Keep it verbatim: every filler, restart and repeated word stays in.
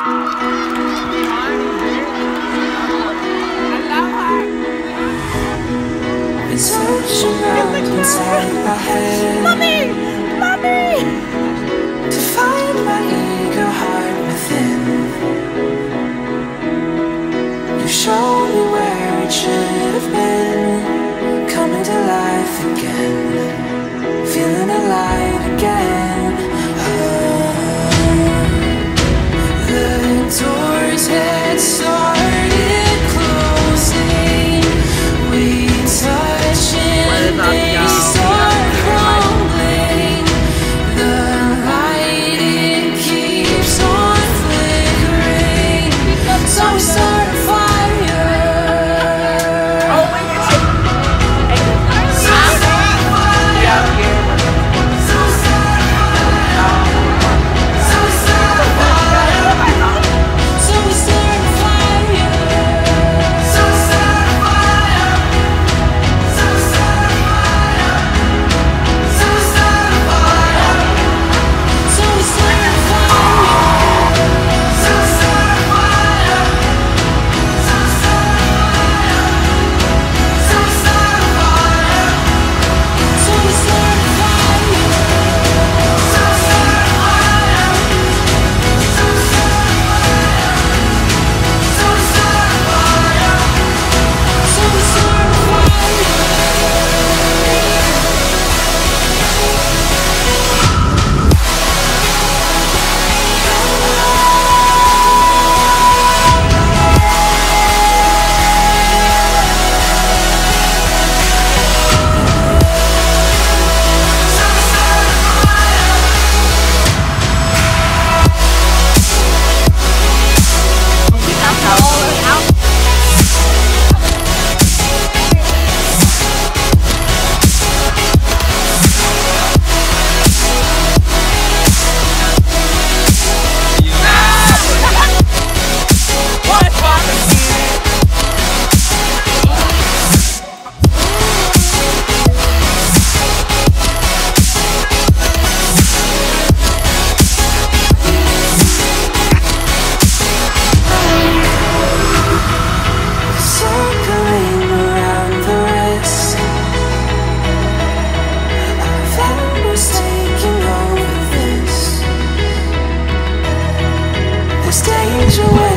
Searching around inside my head, Mommy! Mommy! to find my ego heart within. You show me where it should have been, coming to life again, feeling alive again. Oh, the doors had started closing. We touch and they start crumbling. The light, it keeps on flickering. So we start a fire. So we start a fire. So we start a fire. So we start a fire. So we start a fire. So we start a fire. So we start a fire. So we start a fire. So we start a fire. So we start a fire. So we start a fire. So we start a fire. So we start a fire. So we start a fire. So we start a fire. So we start a circling around the rest. Our values taking over this. There's danger.